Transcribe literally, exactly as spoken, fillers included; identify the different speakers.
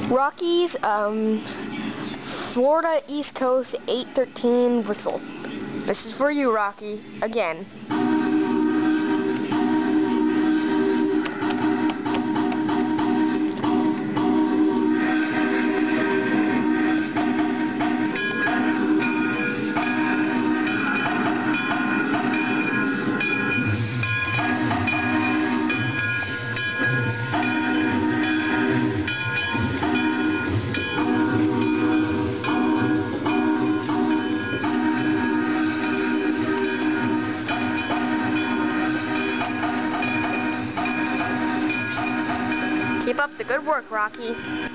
Speaker 1: Rockies, um, Florida East Coast eight thirteen whistle. This is for you, Rocky, again. Keep up the good work, Rocky.